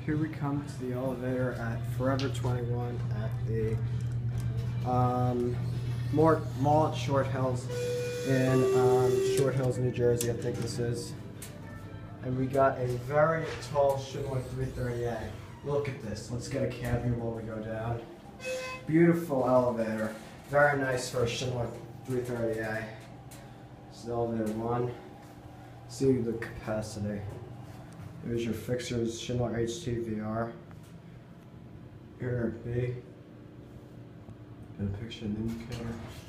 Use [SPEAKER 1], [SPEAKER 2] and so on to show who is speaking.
[SPEAKER 1] here we come to the elevator at Forever 21 at the Mall at Short Hills in Short Hills, New Jersey, I think this is. And we got a very tall Schindler 330A. Look at this. Let's get a cab view while we go down. Beautiful elevator. Very nice for a Schindler 330A. This is elevator 1. See the capacity. Here's your fixtures, Schindler HTVR. Here at B. Get a picture of the indicator.